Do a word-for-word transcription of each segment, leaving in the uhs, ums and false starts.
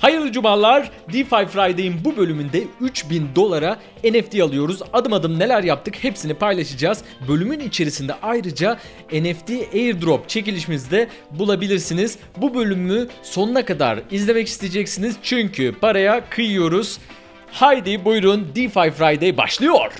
Hayırlı cumalar. DeFi Friday'in bu bölümünde üç bin dolara N F T alıyoruz. Adım adım neler yaptık hepsini paylaşacağız. Bölümün içerisinde ayrıca N F T airdrop çekilişimizde bulabilirsiniz. Bu bölümü sonuna kadar izlemek isteyeceksiniz çünkü paraya kıyıyoruz. Haydi buyurun, DeFi Friday başlıyor.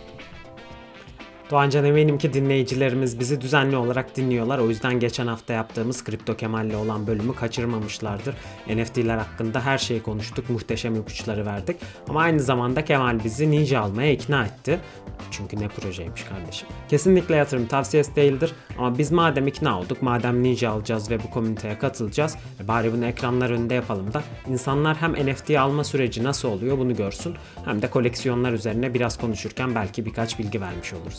Doğancan, eminim ki dinleyicilerimiz bizi düzenli olarak dinliyorlar. O yüzden geçen hafta yaptığımız Kripto Kemal'le olan bölümü kaçırmamışlardır. N F T'ler hakkında her şeyi konuştuk, muhteşem ipuçları verdik. Ama aynı zamanda Kemal bizi Ninja almaya ikna etti. Çünkü ne projeymiş kardeşim. Kesinlikle yatırım tavsiyesi değildir. Ama biz madem ikna olduk, madem Ninja alacağız ve bu komüniteye katılacağız, bari bunu ekranlar önünde yapalım da insanlar hem N F T alma süreci nasıl oluyor bunu görsün, hem de koleksiyonlar üzerine biraz konuşurken belki birkaç bilgi vermiş oluruz.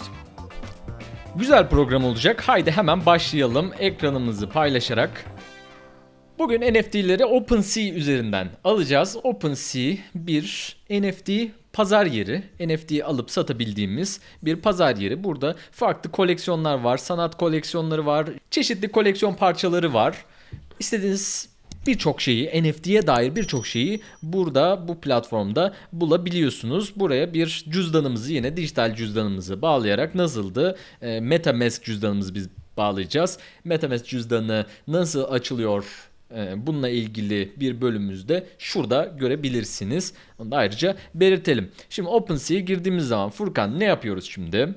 Güzel program olacak. Haydi hemen başlayalım ekranımızı paylaşarak. Bugün N F T'leri OpenSea üzerinden alacağız. OpenSea bir N F T pazar yeri. N F T alıp satabildiğimiz bir pazar yeri. Burada farklı koleksiyonlar var. Sanat koleksiyonları var. Çeşitli koleksiyon parçaları var. İstediğiniz birçok şeyi, N F T'ye dair birçok şeyi burada, bu platformda bulabiliyorsunuz. Buraya bir cüzdanımızı, yine dijital cüzdanımızı bağlayarak nasıldı? E, MetaMask cüzdanımızı biz bağlayacağız. MetaMask cüzdanı nasıl açılıyor? E, bununla ilgili bir bölümümüzde şurada görebilirsiniz. Onu da ayrıca belirtelim. Şimdi OpenSea'ya girdiğimiz zaman Furkan ne yapıyoruz şimdi?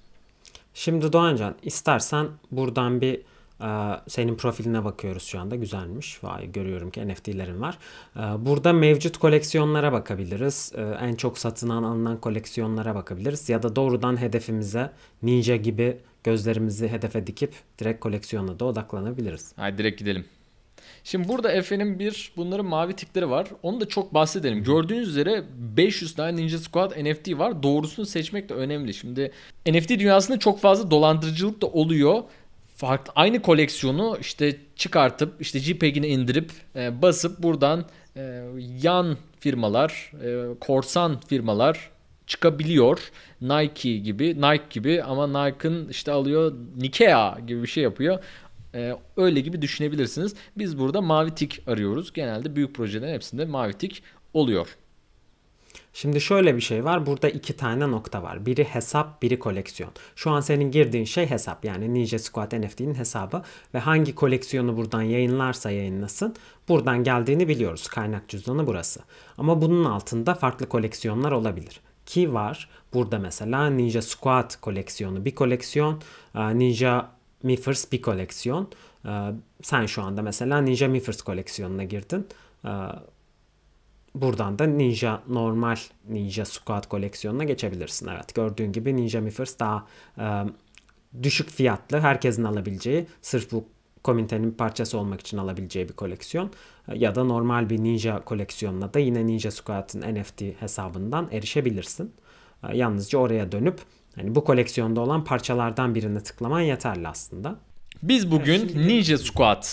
Şimdi Doğancan, istersen buradan bir senin profiline bakıyoruz şu anda. Güzelmiş. Vay, görüyorum ki N F T'lerin var. Burada mevcut koleksiyonlara bakabiliriz. En çok satılan alınan koleksiyonlara bakabiliriz. Ya da doğrudan hedefimize Ninja gibi gözlerimizi hedefe dikip direkt koleksiyona da odaklanabiliriz. Haydi direkt gidelim. Şimdi burada Efe'nin bir bunların mavi tikleri var. Onu da çok bahsedelim. Gördüğünüz üzere beş yüz tane Ninja Squad N F T var. Doğrusunu seçmek de önemli. Şimdi N F T dünyasında çok fazla dolandırıcılık da oluyor. Farklı, aynı koleksiyonu işte çıkartıp işte JPEG'ini indirip e, basıp buradan e, yan firmalar, e, korsan firmalar çıkabiliyor. Nike gibi, Nike gibi ama Nike'ın işte alıyor Nikea gibi bir şey yapıyor. E, öyle gibi düşünebilirsiniz. Biz burada mavi tik arıyoruz. Genelde büyük projelerin hepsinde mavi tik oluyor. Şimdi şöyle bir şey var. Burada iki tane nokta var. Biri hesap, biri koleksiyon. Şu an senin girdiğin şey hesap. Yani Ninja Squad N F T'nin hesabı. Ve hangi koleksiyonu buradan yayınlarsa yayınlasın, buradan geldiğini biliyoruz. Kaynak cüzdanı burası. Ama bunun altında farklı koleksiyonlar olabilir. Ki var. Burada mesela Ninja Squad koleksiyonu bir koleksiyon. Ninja Miffers bir koleksiyon. Sen şu anda mesela Ninja Miffers koleksiyonuna girdin. Buradan da Ninja normal Ninja Squad koleksiyonuna geçebilirsin. Evet, gördüğün gibi Ninja Miffers daha e, düşük fiyatlı, herkesin alabileceği, sırf bu komünitenin parçası olmak için alabileceği bir koleksiyon. E, ya da normal bir Ninja koleksiyonuna da yine Ninja Squad'ın N F T hesabından erişebilirsin. E, yalnızca oraya dönüp hani bu koleksiyonda olan parçalardan birini tıklaman yeterli aslında. Biz bugün evet, şimdi... Ninja Squad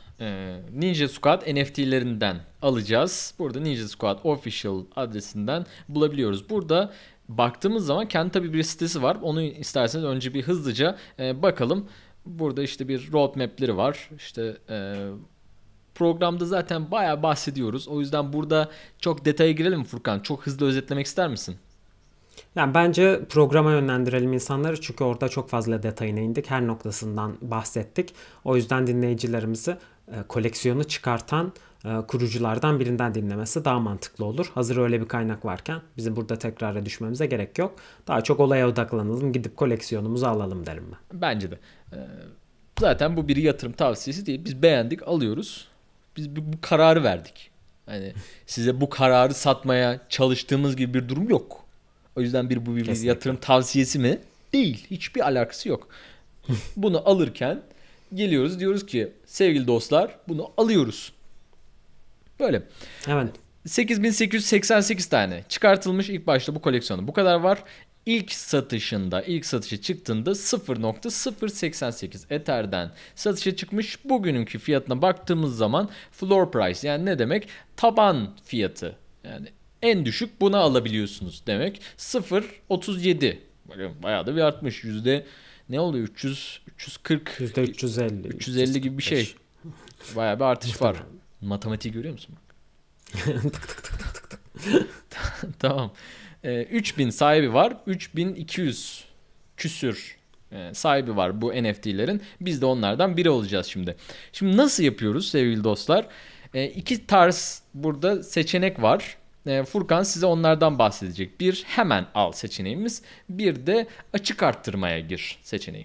Ninja Squad N F T'lerinden alacağız. Burada Ninja Squad Official adresinden bulabiliyoruz. Burada baktığımız zaman kendi tabii bir sitesi var. Onu isterseniz önce bir hızlıca e, bakalım. Burada işte bir roadmap'leri var. İşte e, programda zaten bayağı bahsediyoruz. O yüzden burada çok detaya girelim Furkan. Çok hızlı özetlemek ister misin? Yani bence programa yönlendirelim insanları, çünkü orada çok fazla detayına indik. Her noktasından bahsettik. O yüzden dinleyicilerimizi e, koleksiyonu çıkartan e, kuruculardan birinden dinlemesi daha mantıklı olur. Hazır öyle bir kaynak varken bizim burada tekrara düşmemize gerek yok. Daha çok olaya odaklanalım, gidip koleksiyonumuzu alalım derim ben. Bence de. Ee, zaten bu bir yatırım tavsiyesi değil. Biz beğendik, alıyoruz. Biz bu, bu kararı verdik. Yani size bu kararı satmaya çalıştığımız gibi bir durum yok. O yüzden bir bu bir Kesinlikle. yatırım tavsiyesi mi? Değil. Hiçbir alakası yok. Bunu alırken geliyoruz, diyoruz ki sevgili dostlar bunu alıyoruz. Böyle. Evet. sekiz bin sekiz yüz seksen sekiz tane çıkartılmış ilk başta bu koleksiyonda. Bu kadar var. İlk satışında, ilk satışa çıktığında sıfır nokta sıfır seksen sekiz Ether'den satışa çıkmış. Bugününkü fiyatına baktığımız zaman floor price, yani ne demek? Taban fiyatı. Yani en düşük buna alabiliyorsunuz demek. sıfır nokta otuz yedi. Bakın bayağı da bir artmış. Yüzde ne oluyor? üç yüz, üç yüz kırk. Yüzde üç yüz elli. üç yüz elli gibi bir şey. Bayağı bir artış var. Matematiği görüyor musun? Tamam. Ee, üç bin sahibi var. üç bin iki yüz küsür e, sahibi var bu N F T'lerin. Biz de onlardan biri olacağız şimdi. Şimdi nasıl yapıyoruz sevgili dostlar? E, iki tarz burada seçenek var. E, Furkan size onlardan bahsedecek. Bir, hemen al seçeneğimiz. Bir de açık arttırmaya gir seçeneği.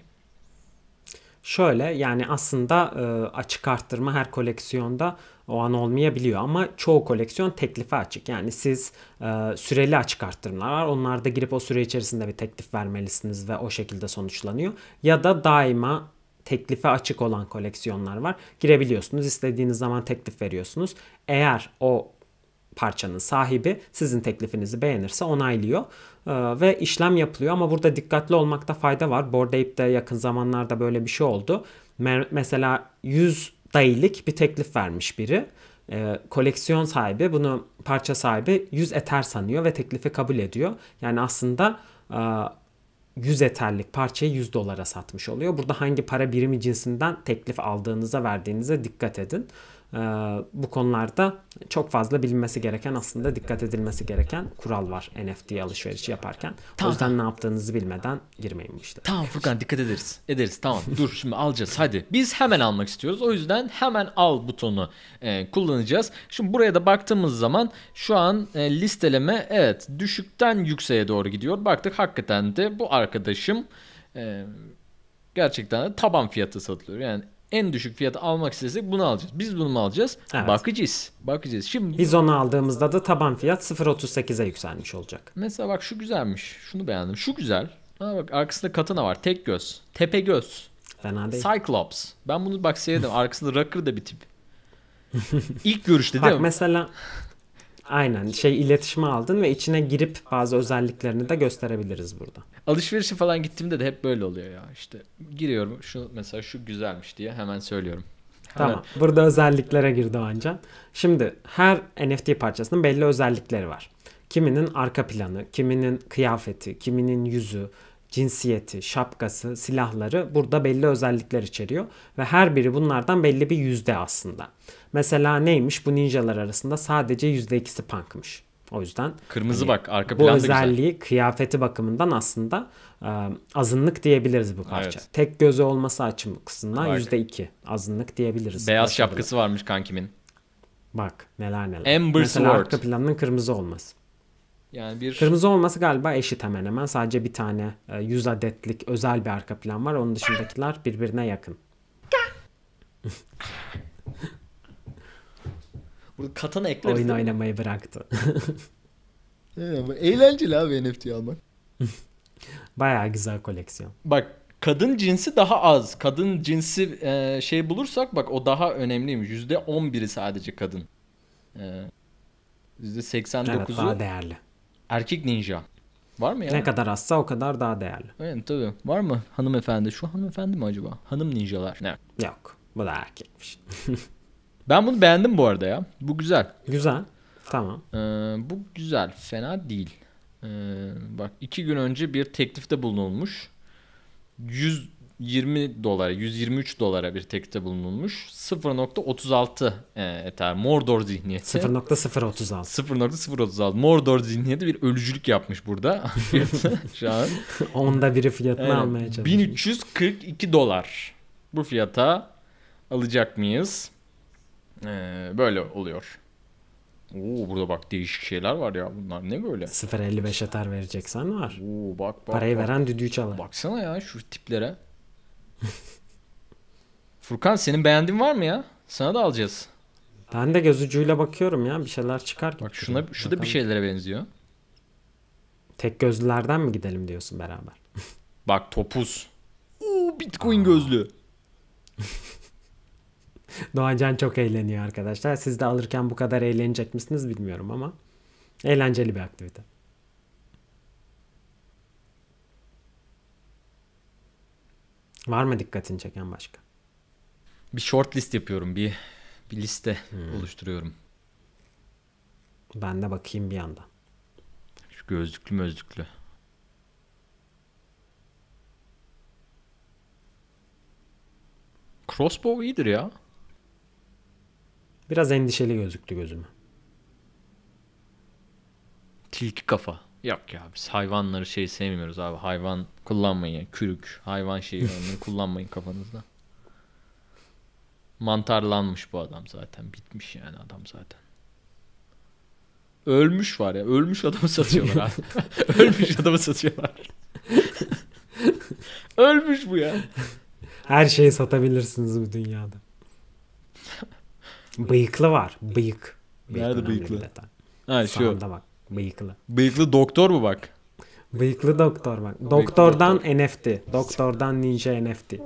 Şöyle, yani aslında e, açık arttırma her koleksiyonda o an olmayabiliyor ama çoğu koleksiyon teklife açık. Yani siz e, süreli açık arttırmalar var. Onlarda girip o süre içerisinde bir teklif vermelisiniz ve o şekilde sonuçlanıyor. Ya da daima teklife açık olan koleksiyonlar var. Girebiliyorsunuz. İstediğiniz zaman teklif veriyorsunuz. Eğer o parçanın sahibi sizin teklifinizi beğenirse onaylıyor ee, ve işlem yapılıyor. Ama burada dikkatli olmakta fayda var. Bored Ape'de yakın zamanlarda böyle bir şey oldu. Me- mesela yüz dailik bir teklif vermiş biri. Ee, koleksiyon sahibi bunu, parça sahibi yüz Ether sanıyor ve teklifi kabul ediyor. Yani aslında e, yüz Ether'lik parçayı yüz dolara satmış oluyor. Burada hangi para birimi cinsinden teklif aldığınıza, verdiğinize dikkat edin. Ee, bu konularda çok fazla bilinmesi gereken, aslında dikkat edilmesi gereken kural var N F T alışverişi yaparken. Tamam. O yüzden ne yaptığınızı bilmeden girmeyin bu işlere. Tamam Furkan, dikkat ederiz. Ederiz, tamam. Dur şimdi alacağız, hadi. Biz hemen almak istiyoruz. O yüzden hemen al butonu e, kullanacağız. Şimdi buraya da baktığımız zaman şu an e, listeleme evet düşükten yükseğe doğru gidiyor. Baktık hakikaten de bu arkadaşım e, gerçekten de taban fiyatı satılıyor. Yani en düşük fiyatı almak istesek bunu alacağız. Biz bunu mu alacağız? Evet. Bakacağız. Bakacağız. Şimdi Biz onu aldığımızda da taban fiyat sıfır virgül otuz sekize yükselmiş olacak. mesela bak şu güzelmiş. Şunu beğendim. Şu güzel. Ha bak arkasında katana var. Tek göz. Tepe göz. Fena değil. Cyclops. Ben bunu bak sevdim. Arkasında Rocker da bir tip. İlk görüşte değil Bak mi? mesela aynen şey, iletişime aldın ve içine girip bazı özelliklerini de gösterebiliriz burada. Alışverişe falan gittiğimde de hep böyle oluyor ya. İşte giriyorum. Şu mesela şu güzelmiş diye hemen söylüyorum. Hemen. Tamam. Burada özelliklere girdi Doğancan. Şimdi her N F T parçasının belli özellikleri var. Kiminin arka planı, kiminin kıyafeti, kiminin yüzü, cinsiyeti, şapkası, silahları burada belli özellikler içeriyor. Ve her biri bunlardan belli bir yüzde aslında. Mesela neymiş? Bu ninjalar arasında sadece yüzde ikisi punk'mış. O yüzden Kırmızı hani bak arka bu plan da güzel. özelliği kıyafeti bakımından aslında e, azınlık diyebiliriz bu parça. Evet. Tek gözü olması açısından Bak. yüzde iki azınlık diyebiliriz. Beyaz Başarılı. şapkası varmış kankimin. Bak neler neler. Amber Mesela Sword. arka planının kırmızı olması. Yani bir Kırmızı olması galiba eşit hemen hemen. Sadece bir tane e, yüz adetlik özel bir arka plan var. Onun dışındakiler birbirine yakın. burada katana ekleriz. Oyun değil mi? oynamayı bıraktı. Eğlenceli abi N F T almak. Bayağı güzel koleksiyon. Bak kadın cinsi daha az. Kadın cinsi e, şey bulursak bak o daha önemliymiş. yüzde on biri sadece kadın. E, yüzde seksen Evet, dokuzu daha değerli. erkek ninja. Var mı ya? Ne kadar azsa o kadar daha değerli. Evet tabii. Var mı hanımefendi? Şu hanımefendi mi acaba? Hanım ninjalar. Ne? Yok. Bu da erkekmiş. Ben bunu beğendim bu arada ya. Bu güzel. Güzel. Tamam. Ee, bu güzel. Fena değil. Ee, bak iki gün önce bir teklifte bulunulmuş. yüz yirmi dolara, yüz yirmi üç dolara bir teklifte bulunulmuş. sıfır nokta otuz altı e, Ether. Mordor zihniyeti. sıfır nokta sıfır otuz altı. sıfır nokta sıfır otuz altı. Mordor zihniyeti bir ölücülük yapmış burada. Fiyatı şu an. Onda biri fiyatını Evet, almaya çalışıyor. bin üç yüz kırk iki dolar. Bu fiyata alacak mıyız? Ee, böyle oluyor. Oo, burada bak değişik şeyler var ya. Bunlar ne böyle? sıfır virgül elli beş Ether vereceksen var. Oo, bak bak. Parayı bak. veren düdüğü çalar. Baksana ya şu tiplere. Furkan senin beğendiğin var mı ya? Sana da alacağız. Ben de göz ucuyla bakıyorum ya, bir şeyler çıkar gibi. Bak şuna şu da bir Bakalım. şeylere benziyor. Tek gözlülerden mi gidelim diyorsun beraber? Bak topuz. Oo, Bitcoin gözlü. Doğancan çok eğleniyor arkadaşlar. Siz de alırken bu kadar eğlenecek misiniz bilmiyorum ama eğlenceli bir aktivite. Var mı dikkatini çeken başka? Bir short list yapıyorum. Bir bir liste oluşturuyorum. Ben de bakayım bir yandan. Şu gözlüklü mözlüklü. Crossbow iyidir ya. Biraz endişeli gözüktü gözüme. Tilki kafa. Yok ya biz hayvanları şey sevmiyoruz abi. Hayvan kullanmayın. Kürük, hayvan şeyi onları kullanmayın kafanızda. Mantarlanmış bu adam zaten. Bitmiş yani adam zaten. Ölmüş var ya. Ölmüş adamı satıyorlar abi. Ölmüş adamı satıyorlar. Ölmüş bu ya. Her şeyi satabilirsiniz bu dünyada. Bıyıklı var. Bıyık. Bıyık Nerede önemli bıyıklı? bir detay. Ha şu. Sağında bak. Bıyıklı. Bıyıklı doktor mu bak? Bıyıklı doktor bak. Doktordan N F T. Doktordan Ninja N F T.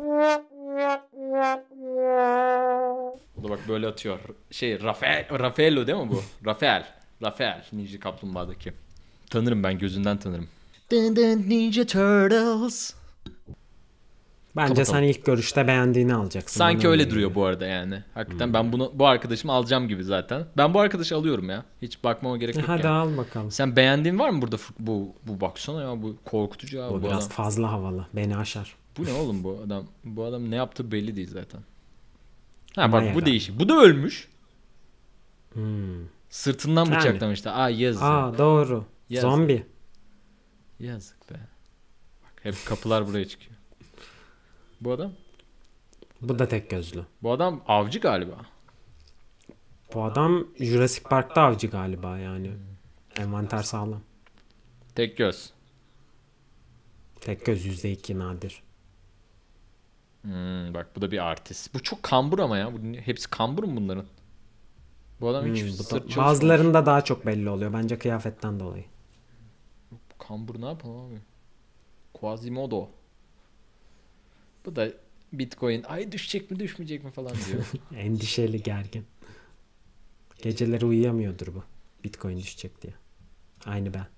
O da bak böyle atıyor. Şey Rafael, Raffaello değil mi bu? Rafael. Rafael. Ninja Kaplumbağa'daki. Tanırım ben gözünden tanırım. Dın dın Ninja Turtles. Bence Kapatalım. sen ilk görüşte beğendiğini alacaksın. Sanki Bana öyle öyle duruyor geliyor. bu arada yani. Hakikaten ben bunu bu arkadaşımı alacağım gibi zaten. Ben bu arkadaşı alıyorum ya. Hiç bakmama gerek yok Hadi yani. al bakalım. Sen beğendiğin var mı burada bu bu baksana ya bu korkutucu ya Bu bu biraz adam. fazla havalı. Beni aşar. Bu ne oğlum bu adam? Bu adam ne yaptığı belli değil zaten. Ha Ama bak bu herhalde. değişik. Bu da ölmüş. Hmm. Sırtından Yani. bıçaklamışlar. Aa yazık. Aa doğru. Yazık. Zombi. Yazık be. Bak hep kapılar buraya çıkıyor. Bu adam? Bu da tek gözlü. Bu adam avcı galiba. Bu adam Jurassic Park'ta avcı galiba yani. Envanter sağlam. Tek göz. Tek göz yüzde iki nadir. Hmm, bak bu da bir artist. Bu çok kambur ama ya. Bu, hepsi kambur mu bunların? Bu adam hiç Hmm, bu da- sırt çalışmamış. bazılarında daha çok belli oluyor. Bence kıyafetten dolayı. Kambur ne yapalım abi? Quasimodo. Bu da Bitcoin. Ay düşecek mi düşmeyecek mi falan diyor. Endişeli, gergin. Geceleri uyuyamıyordur bu. Bitcoin düşecek diye. Aynı ben.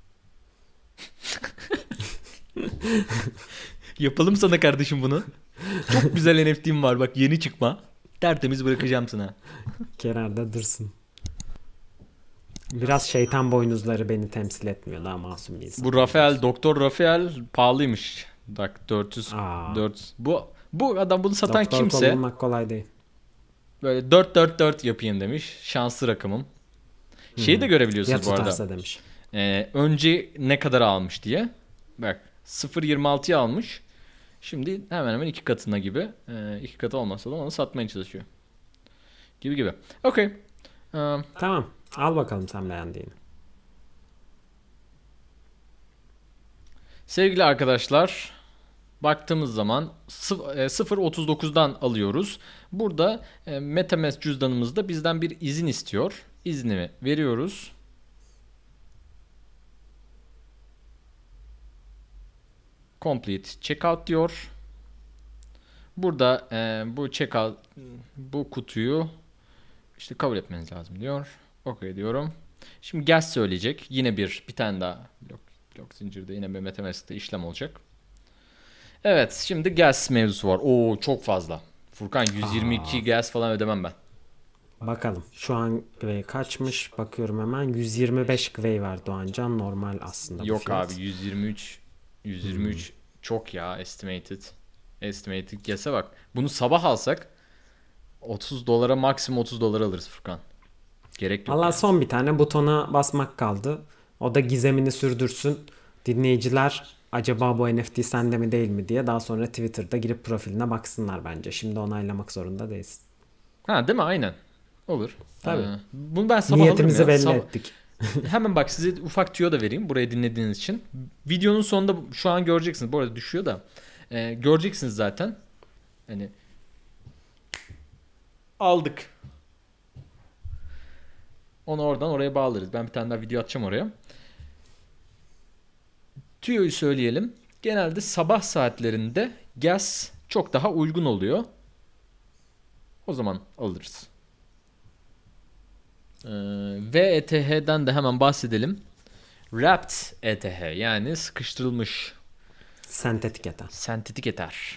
Yapalım sana kardeşim bunu. Çok güzel N F T'm var bak yeni çıkma. Tertemiz bırakacağım sana. Kenarda dursun. Biraz şeytan boynuzları beni temsil etmiyor. Daha masum bir insan. Bu Rafael, Doktor Rafael pahalıymış. Bak dört yüz, Aa. dört yüz. Bu bu adam bunu satan Doktor kimse olmak kolay değil. böyle dört dört dört yapayım demiş. Şanslı rakamım. Şeyi de Ya görebiliyorsunuz bu arada. tutarsa demiş. Ee, önce ne kadar almış diye. Bak sıfır virgül yirmi altıya almış. Şimdi hemen hemen iki katına gibi. Ee, iki katı olmasa da onu satmaya çalışıyor. Gibi gibi. Okey. Ee, Tamam. Al bakalım sen beğendiğini. sevgili arkadaşlar, baktığımız zaman sıfır virgül otuz dokuzdan alıyoruz. Burada e, MetaMask cüzdanımızda bizden bir izin istiyor. İzni veriyoruz. Complete checkout diyor. Burada e, bu checkout bu kutuyu işte kabul etmeniz lazım diyor. Okey diyorum. Şimdi gas söyleyecek. Yine bir bir tane daha blok, blok zincirde yine bir MetaMask'te işlem olacak. Evet, şimdi gas mevzusu var. Oo çok fazla. Furkan yüz yirmi iki Aa. gas falan ödemem ben. Bakalım. Şu an Gwei kaçmış? Bakıyorum hemen. yüz yirmi beş Gwei var Doğancan. Normal aslında bu Yok fiyat. abi yüz yirmi üç yüz yirmi üç Hmm. çok ya estimated. Estimated gas'e bak. Bunu sabah alsak otuz dolara maksimum otuz dolara alırız Furkan. Gerek yok. Valla yani. son bir tane butona basmak kaldı. O da gizemini sürdürsün. Dinleyiciler acaba bu N F T sende mi değil mi diye daha sonra Twitter'da girip profiline baksınlar bence. Şimdi onaylamak zorunda değilsin. Ha değil mi? Aynen. Olur. Tabii. Ee, bunu ben sabah Niyetimizi alırım ya. belli Sabah- ettik. Hemen bak size ufak tüyo da vereyim burayı dinlediğiniz için. Videonun sonunda şu an göreceksiniz. Bu arada düşüyor da. Ee, göreceksiniz zaten. Hani aldık. Onu oradan oraya bağlarız. Ben bir tane daha video atacağım oraya. Tüyoyu söyleyelim. Genelde sabah saatlerinde gas çok daha uygun oluyor. O zaman alırız. Ee, ve E T H'den de hemen bahsedelim. Wrapped E T H yani sıkıştırılmış Sentetik ether. sentetik ether.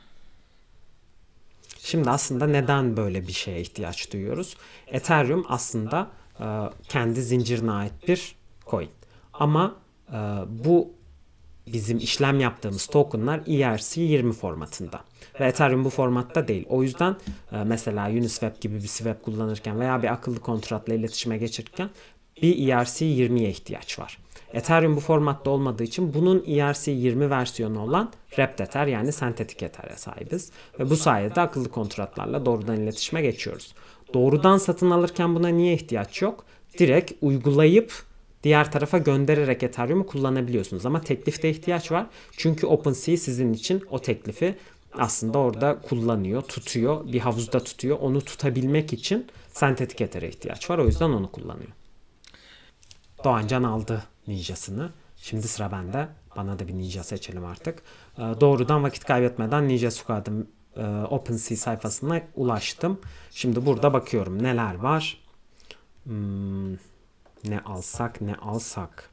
Şimdi aslında neden böyle bir şeye ihtiyaç duyuyoruz? Ethereum aslında e, kendi zincirine ait bir coin. Ama e, bu bizim işlem yaptığımız tokenlar E R C yirmi formatında. Ve Ethereum bu formatta değil. O yüzden e, mesela Uniswap gibi bir swap kullanırken veya bir akıllı kontratla iletişime geçirirken bir E R C yirmiye ihtiyaç var. Ethereum bu formatta olmadığı için bunun E R C yirmi versiyonu olan Wrapped Ether yani sentetik Ether'e sahibiz. Ve bu sayede akıllı kontratlarla doğrudan iletişime geçiyoruz. Doğrudan satın alırken buna niye ihtiyaç yok? Direkt uygulayıp diğer tarafa göndererek Ethereum'u kullanabiliyorsunuz. Ama teklifte ihtiyaç var. Çünkü OpenSea sizin için o teklifi aslında orada kullanıyor, tutuyor. Bir havuzda tutuyor. Onu tutabilmek için sentetik Ether'e ihtiyaç var. O yüzden onu kullanıyor. Doğancan aldı ninjasını. Şimdi sıra bende. Bana da bir ninja seçelim artık. Doğrudan vakit kaybetmeden Ninja Squad'ın OpenSea sayfasına ulaştım. Şimdi burada bakıyorum neler var. Hmm, ne alsak ne alsak.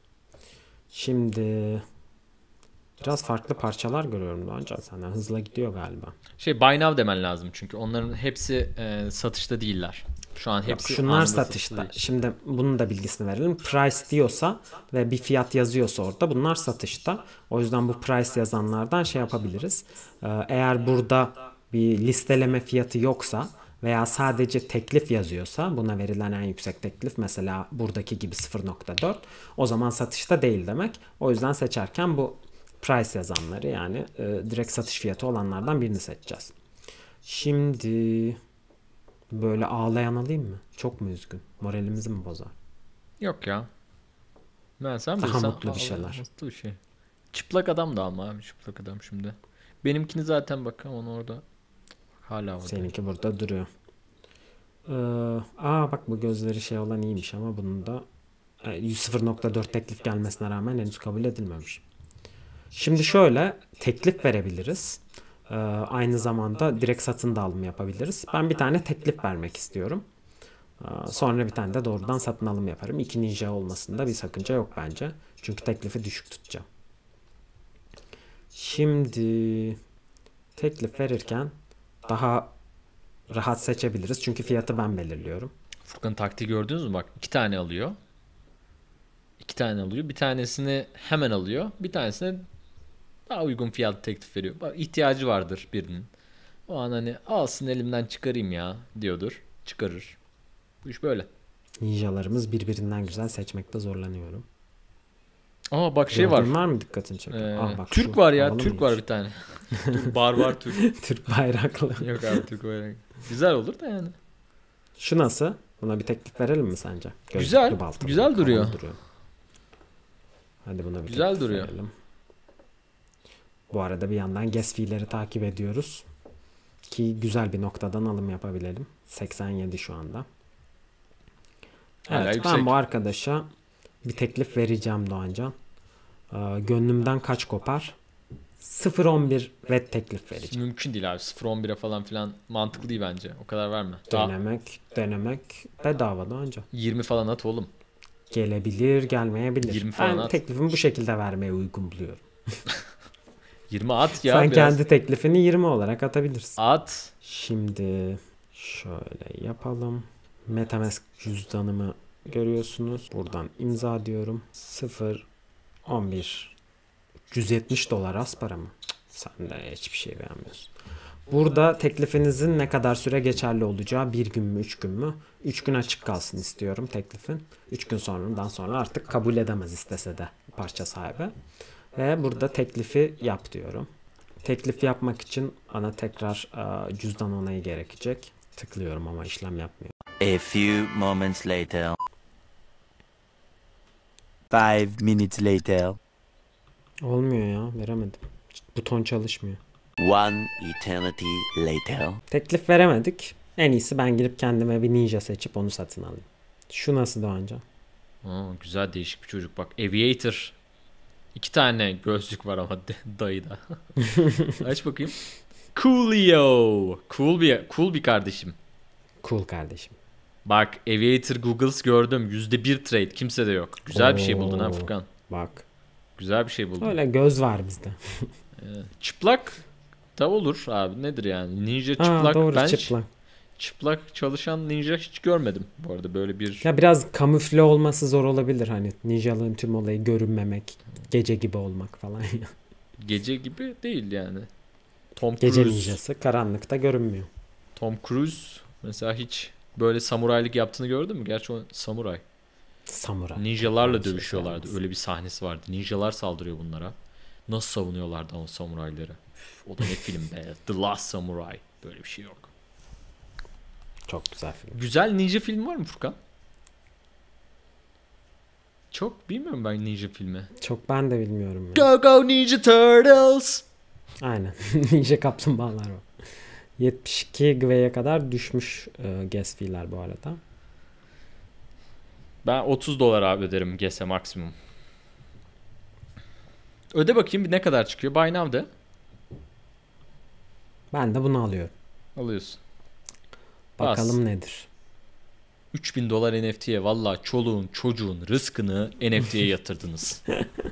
Şimdi biraz farklı parçalar görüyorum Doğancan senden. Hızla gidiyor galiba. Şey buy now demen lazım çünkü onların hepsi e, satışta değiller. Şu an hepsi Yok, şunlar satışta. Şimdi bunun da bilgisini verelim. Price diyorsa ve bir fiyat yazıyorsa orada bunlar satışta. O yüzden bu price yazanlardan şey yapabiliriz. Eğer burada bir listeleme fiyatı yoksa veya sadece teklif yazıyorsa buna verilen en yüksek teklif mesela buradaki gibi sıfır nokta dört o zaman satışta değil demek. O yüzden seçerken bu price yazanları yani e, direkt satış fiyatı olanlardan birini seçeceğiz. Şimdi böyle ağlayan alayım mı? Çok mu üzgün? Moralimizi mi bozar? Yok ya. Ben sen Daha bilirsen mutlu bir şeyler. Mutlu bir şey. Çıplak adam da ama abi çıplak adam şimdi. Benimkini zaten bak onu orada hala orada. Seninki burada duruyor. Ee, aa bak bu gözleri şey olan iyiymiş ama bunun da sıfır nokta dört teklif gelmesine rağmen henüz kabul edilmemiş. Şimdi şöyle teklif verebiliriz. Ee, aynı zamanda direkt satın da alım yapabiliriz. Ben bir tane teklif vermek istiyorum. Ee, sonra bir tane de doğrudan satın alım yaparım. İki ninja olmasında bir sakınca yok bence. Çünkü teklifi düşük tutacağım. Şimdi teklif verirken daha rahat seçebiliriz. Çünkü fiyatı ben belirliyorum. Furkan'ın taktiği gördünüz mü? Bak iki tane alıyor. İki tane alıyor. Bir tanesini hemen alıyor. Bir tanesine daha uygun fiyat teklif veriyor. Bak ihtiyacı vardır birinin. O an hani alsın elimden çıkarayım ya diyordur. Çıkarır. Bu iş böyle. Ninjalarımız birbirinden güzel seçmekte zorlanıyorum. Aa bak şey var. Gördüğün var mı dikkatini çekiyor? Ee, Aa, bak Türk şu, var ya. havalı Türk mıymış? var bir tane. Barbar Türk. Türk bayraklı. Yok abi Türk bayrak. Güzel olur da yani. Şu nasıl? Buna bir teklif verelim mi sence? Gözlüklü Güzel, baltalı, güzel havalı duruyor. duruyor. Hadi buna bir Güzel teklif duruyor. verelim. Bu arada bir yandan gas fee'leri takip ediyoruz. Ki güzel bir noktadan alım yapabilelim. seksen yedi şu anda. Hala Evet yüksek. ben bu arkadaşa bir teklif vereceğim Doğancan. Ee, gönlümden kaç kopar? sıfır nokta on bir ve teklif vereceğim. Mümkün değil abi. sıfır on bire falan filan mantıklı değil bence. O kadar verme. Daha Denemek, denemek bedava Doğancan. yirmi falan at oğlum. Gelebilir, gelmeyebilir. yirmi falan Ben at. teklifimi bu şekilde vermeye uygun buluyorum. yirmi at ya Sen biraz. kendi teklifini yirmi olarak atabilirsin. At. Şimdi şöyle yapalım. MetaMask cüzdanımı görüyorsunuz. Buradan imza diyorum. sıfır nokta on bir üç yüz yetmiş dolar az para mı? Cık, sen de hiçbir şey beğenmiyorsun. Burada teklifinizin ne kadar süre geçerli olacağı bir gün mü üç gün mü? üç gün açık kalsın istiyorum teklifin. üç gün sonradan sonra artık kabul edemez istese de parça sahibi. Ve burada teklifi yap diyorum. Teklif yapmak için bana tekrar e, cüzdan onayı gerekecek. Tıklıyorum ama işlem yapmıyor. A few moments later. Five minutes later. Olmuyor ya, veremedim. Buton çalışmıyor. One eternity later. Teklif veremedik. En iyisi ben girip kendime bir ninja seçip onu satın alayım. Şu nasıl Doğancan? Aa, güzel değişik bir çocuk bak. Aviator. İki tane gözlük var ama dayıda. Aç bakayım. Coolio. Cool bir cool bir kardeşim. Cool kardeşim. Bak Aviator Googles gördüm. yüzde bir trade. Kimse de yok. Güzel bir şey buldun ha Oo, Furkan. Bak. Güzel bir şey buldun. Öyle göz var bizde. Çıplak da olur abi. Nedir yani? Ninja Aa, çıplak. doğru Ben çıplak. çıplak çalışan ninja hiç görmedim. Bu arada böyle bir... Ya biraz kamufle olması zor olabilir hani. Ninjalığın tüm olayı görünmemek, gece gibi olmak falan. Gece gibi değil yani. Tom Gece Cruise. ninjası karanlıkta görünmüyor. Tom Cruise mesela hiç böyle samuraylık yaptığını gördün mü? Gerçi o samuray. Samuray. Ninjalarla Şey dövüşüyorlardı. gelmez. Öyle bir sahnesi vardı. Ninjalar saldırıyor bunlara. Nasıl savunuyorlardı o samurayları? Üf, o da ne film be. The Last Samurai. Böyle bir şey yok. Çok güzel film. Güzel ninja filmi var mı Furkan? Çok bilmiyorum ben ninja filmi. Çok ben de bilmiyorum. Ya. Go go Ninja Turtles. Aynen. Ninja kaplumbağalar var. yetmiş iki Gwe'ye kadar düşmüş e, gas fee'ler bu arada. Ben otuz dolar abi öderim G S maksimum. Öde bakayım bir ne kadar çıkıyor. Buy now de. Ben de bunu alıyorum. Alıyorsun. Bas. Bakalım nedir? üç bin dolar N F T'ye valla çoluğun çocuğun rızkını N F T'ye yatırdınız.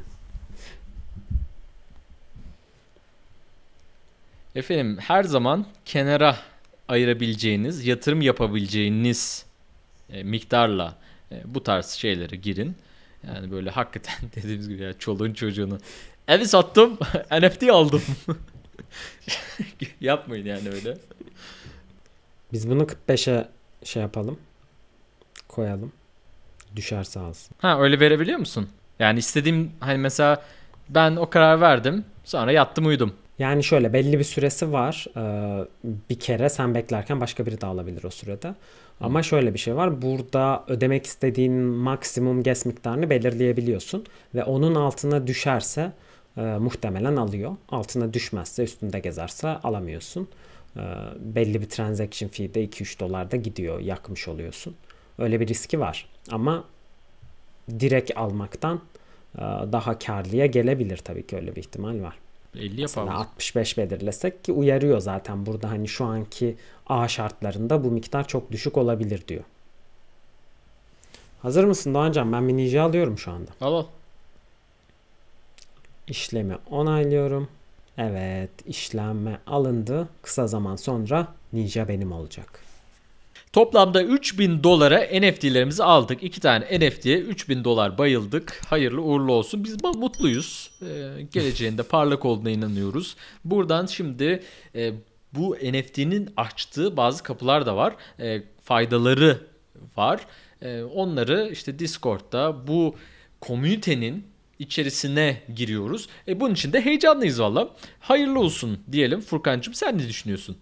Efendim her zaman kenara ayırabileceğiniz, yatırım yapabileceğiniz e, miktarla e, bu tarz şeylere girin. Yani böyle hakikaten dediğimiz gibi ya çoluğun çocuğunu evi sattım N F T aldım. Yapmayın yani öyle. Biz bunu kırk beşe şey yapalım. Koyalım. Düşerse alsın. Ha öyle verebiliyor musun? Yani istediğim hani mesela ben o karar verdim sonra yattım uyudum. Yani şöyle belli bir süresi var. Ee, bir kere sen beklerken başka biri de alabilir o sürede. Ama şöyle bir şey var. Burada ödemek istediğin maksimum gas miktarını belirleyebiliyorsun. Ve onun altına düşerse e, muhtemelen alıyor. Altına düşmezse üstünde gezerse alamıyorsun. E, belli bir transaction fee'de iki üç dolar da gidiyor. Yakmış oluyorsun. Öyle bir riski var. Ama direkt almaktan e, daha karlıya gelebilir tabii ki öyle bir ihtimal var. elli Mesela yapalım. altmış beş belirlesek ki uyarıyor zaten burada hani şu anki A şartlarında bu miktar çok düşük olabilir diyor. Hazır mısın Doğancan? Ben bir ninja alıyorum şu anda. Al al. İşlemi onaylıyorum. Evet, işleme alındı. Kısa zaman sonra ninja benim olacak. Toplamda üç bin dolara N F T'lerimizi aldık. İki tane N F T'ye üç bin dolar bayıldık. Hayırlı uğurlu olsun. Biz mutluyuz. Ee, geleceğinde parlak olduğuna inanıyoruz. Buradan şimdi e, bu N F T'nin açtığı bazı kapılar da var. E, faydaları var. E, onları işte Discord'da bu komünitenin içerisine giriyoruz. E, bunun için de heyecanlıyız valla. Hayırlı olsun diyelim. Furkancığım sen ne düşünüyorsun?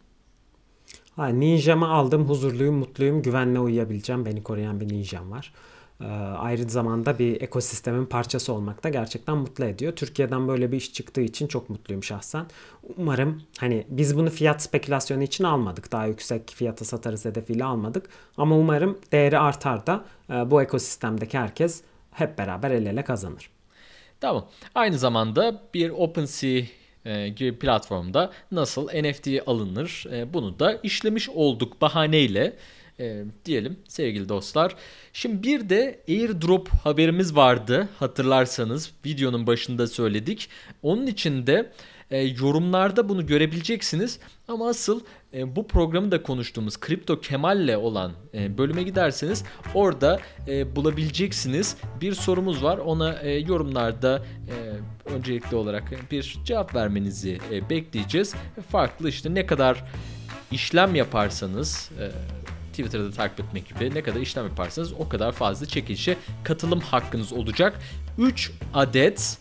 Ha, ninjamı aldım. Huzurluyum, mutluyum. Güvenle uyuyabileceğim. Beni koruyan bir ninjam var. Ee, ayrı zamanda bir ekosistemin parçası olmak da gerçekten mutlu ediyor. Türkiye'den böyle bir iş çıktığı için çok mutluyum şahsen. Umarım hani biz bunu fiyat spekülasyonu için almadık. Daha yüksek fiyata satarız hedefiyle almadık. Ama umarım değeri artar da e, bu ekosistemdeki herkes hep beraber el ele kazanır. Tamam. Aynı zamanda bir OpenSea e, gibi platformda nasıl N F T alınır e, bunu da işlemiş olduk bahaneyle e, diyelim sevgili dostlar. Şimdi bir de airdrop haberimiz vardı hatırlarsanız videonun başında söyledik. Onun için de e, yorumlarda bunu görebileceksiniz ama asıl e, bu programı da konuştuğumuz Kripto Kemal'le olan e, bölüme giderseniz orada e, bulabileceksiniz. Bir sorumuz var ona e, yorumlarda e, öncelikli olarak bir cevap vermenizi e, bekleyeceğiz. Farklı işte ne kadar işlem yaparsanız e, Twitter'da takip etmek gibi ne kadar işlem yaparsanız o kadar fazla çekilişe katılım hakkınız olacak. üç adet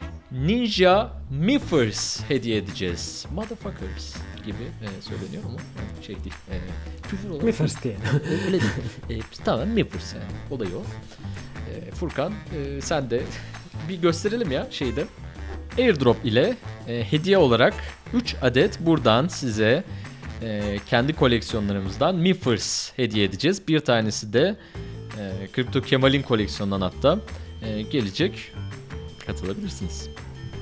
Ninja Miffers hediye edeceğiz. Motherfuckers gibi e, söyleniyor ama şey değil. E, küfür olarak. Miffers diye. Öyle değil. E, tamam Miffers yani. Olayı o. E, Furkan e, sen de bir gösterelim ya şeyde. Airdrop ile e, hediye olarak üç adet buradan size e, kendi koleksiyonlarımızdan Miffers hediye edeceğiz. Bir tanesi de e, Kripto Kemal'in koleksiyonundan hatta e, gelecek. Katılabilirsiniz.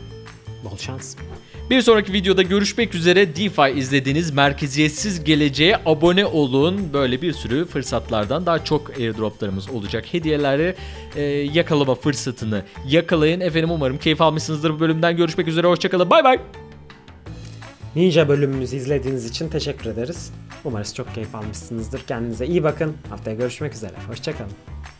Bol şans. Bir sonraki videoda görüşmek üzere. DeFi izlediğiniz merkeziyetsiz geleceğe abone olun. Böyle bir sürü fırsatlardan daha çok airdroplarımız olacak. Hediyeleri e, yakalama fırsatını yakalayın. Efendim umarım keyif almışsınızdır bu bölümden. Görüşmek üzere. Hoşçakalın. Bay bay. Ninja bölümümüzü izlediğiniz için teşekkür ederiz. Umarız çok keyif almışsınızdır. Kendinize iyi bakın. Haftaya görüşmek üzere. Hoşçakalın.